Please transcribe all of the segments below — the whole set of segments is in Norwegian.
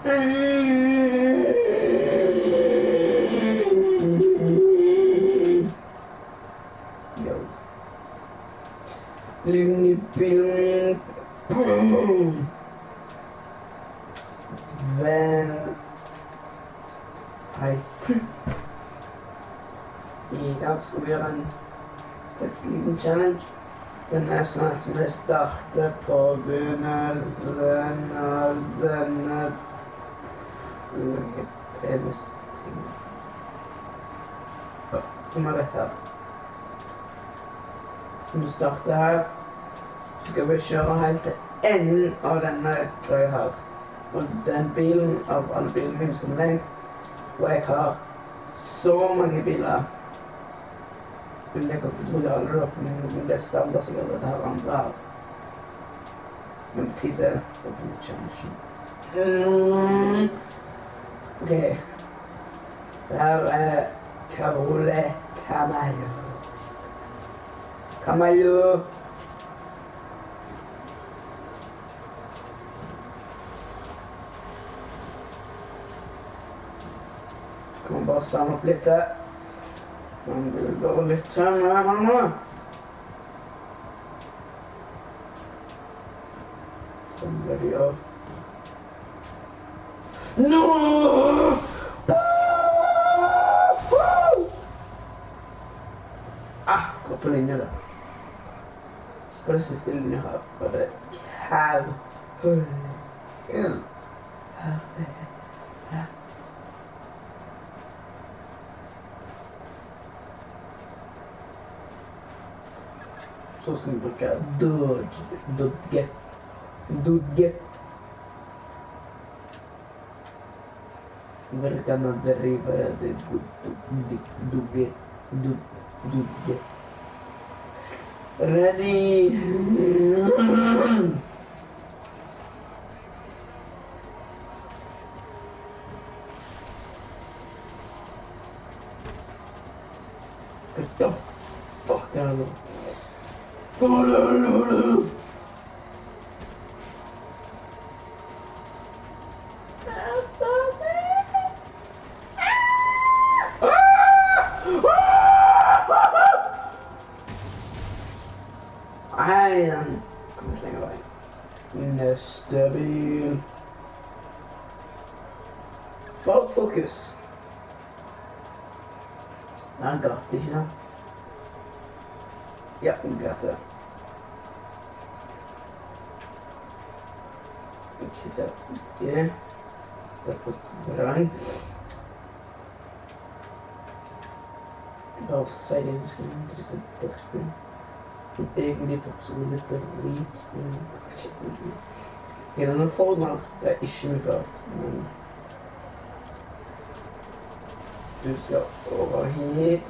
Yo. Lynipil. Ven. Hei. I dag skal vi gjøre en liten challenge. Den er sånn at vi starter på begynnelsen av denne penistingen. Som er rett her. Når du starter her, så skal vi kjøre helt til enden av denne greia her. Og den bilen av alle bilene mine som er lengt, og jeg har så mange biler. Men det kan ikke tro jeg aldri da, for det er standard sikkert dette her andre her. Men på tide å begynne challengen. Ok. Det her er Carola Camello. Camello. Kan man bare samle opp litt her. Man blir bare litt tømmere her nå. Sånn blir det gjør. Nå! Akkurat på linje da. På det siste linje her var det kæv. Så skal vi bruke dodge. Vel kan man derive det dodge. Ready. What the fuck are you? Hei, kom vi slenge vei. Neste bil. Bare fokus. Det er gatt, ikke sant? Ja, gata. Ikke det, ikke. Det er på sprang. Bare si det, vi skal inn til disse dørkene. Egentlig faktisk litt drit, men ok, denne formen er ikke mye klart, men du skal over hit.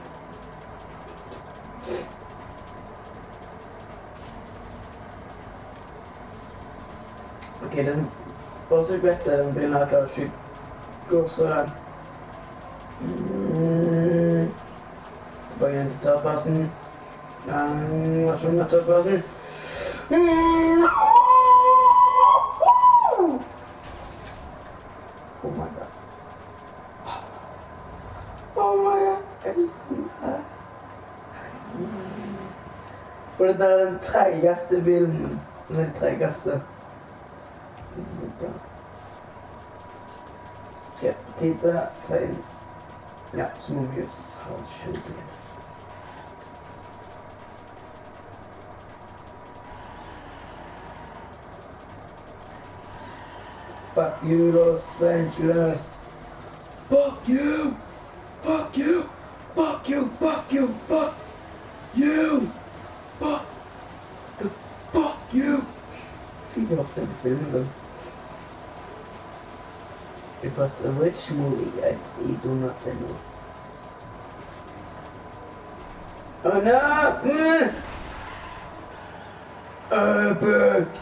Ok, den, bare så du vet det, den bilen her klarer ikke gå sånn. Tilbake igjen til tørrplassen. Hva som er tørrplassen? Oh my god. Oh my god. For dette er den tregeste bilen. Den tregeste. Ok, tid til å ta inn. Ja, så må vi just ha kjøretid. Fuck you, Los Angeles. Fuck you. Fuck you. Fuck you. Fuck you. Fuck you. Fuck the fuck you. Fy opp den filmen. But a rich movie I do not know. Oh no! Epic!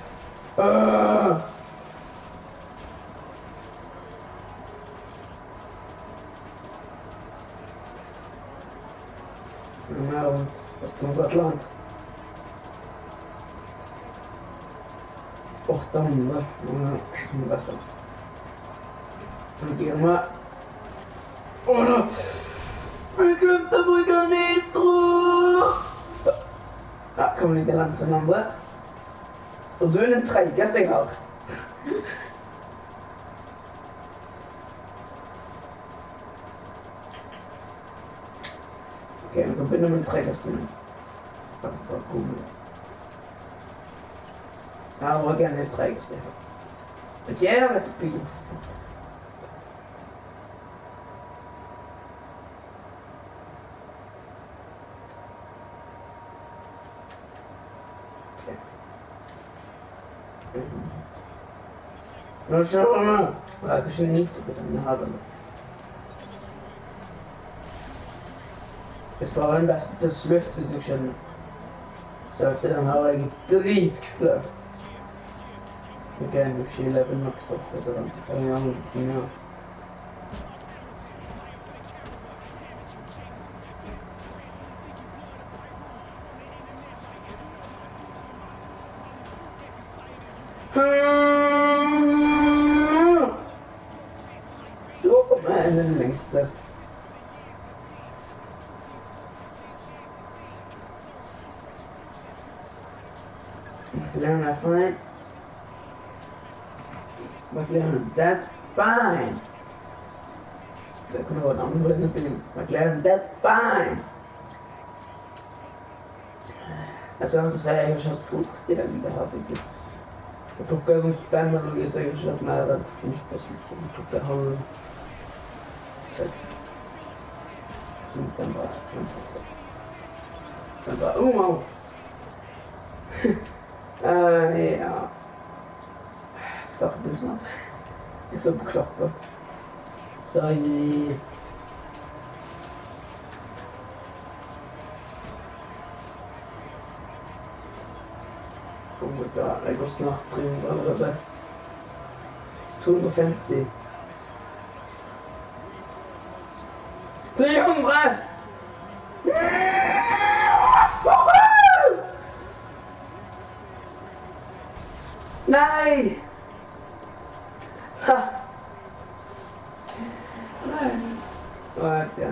No, it's not Atlant. 800. Nå gir jeg meg. Åh da! Jeg glemte å bruke nitro! Ja, kan vi like langt som den andre. Og du er den tregeste jeg har. Ok, vi kan begynne med den tregeste nå. Bare for å komme. Ja, og en er den tregeste jeg har. Ok, jeg har rett bil. Nå kjører vi. Jeg kan ikke nyte på denne her. Jeg sparer den beste til slutt, hvis jeg skjønner. Så den her er dritkule. Ok, jeg må ikke leve nok topp etter den. Det er en gang ting her. Du har kommet med den lengste. McLaren er fine. McLaren, that's fine. Det kunne vært navnet på denne bilen. McLaren, that's fine. Jeg skal ikke si jeg har ikke hatt fotballstil i det her bygget. Jeg plukket sånn 5 eller noe, så jeg har ikke hatt mer enn fotballstil. Så jeg plukket halv 6. Den var 5%. Den var, wow! Ja. Jeg skal ta for bussen av. Jeg så på klokka. Da er jeg... Oh my god, jeg går snart 300 allerede. 250. 300! Nei! Ha! Nei. Hva vet jeg?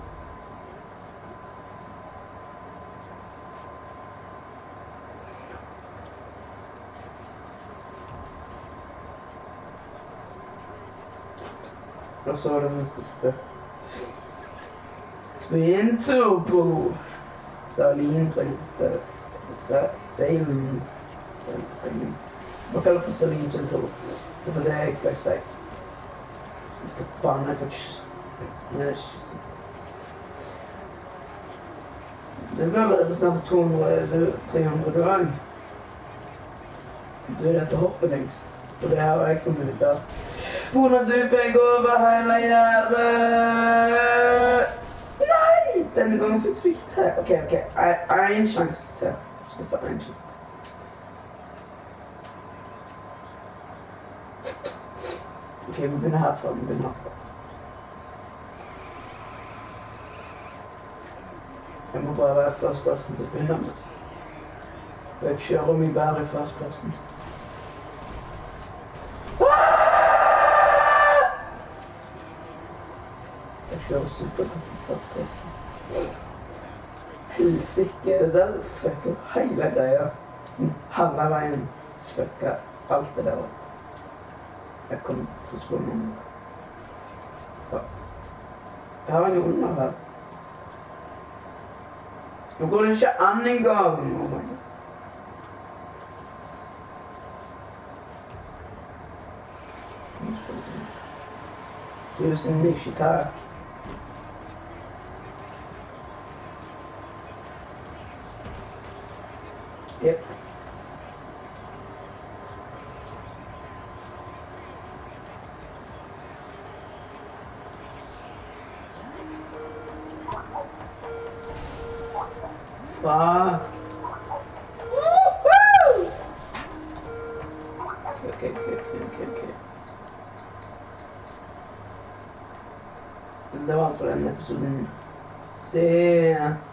Og så var det den siste. Twin Turbo. Salin, tror jeg det. Sailing. Hva kaller det for Salin Twin Turbo? Det var det jeg ble sagt. Hvis det faen jeg fikk... Nei, ikke si. Det blir allerede snart 200, 300 du òg. Du er den som hopper lengst. Og det har jeg funnet ut av. Hvordan du fikk over hele jævlet! Nei! Denne gangen fikk du ikke til. Ok. En sjanse til. Jeg skal få en sjanse til. Ok, vi begynner herfra. Jeg må bare være førstplassen til å begynne med. Og jeg kjører mye bedre i førstplassen. Jeg kjører supergodt i førstplassen. Helsike, det der fucker hele greia. Halve veien fucker alt det der. Jeg kommer til å spørre noen. Jeg har en under her. Nå går det ikke an en gang. Oh my god. Tusen ikke takk. Jep. Fuck. Okay. Det var alt for denne episoden. Se.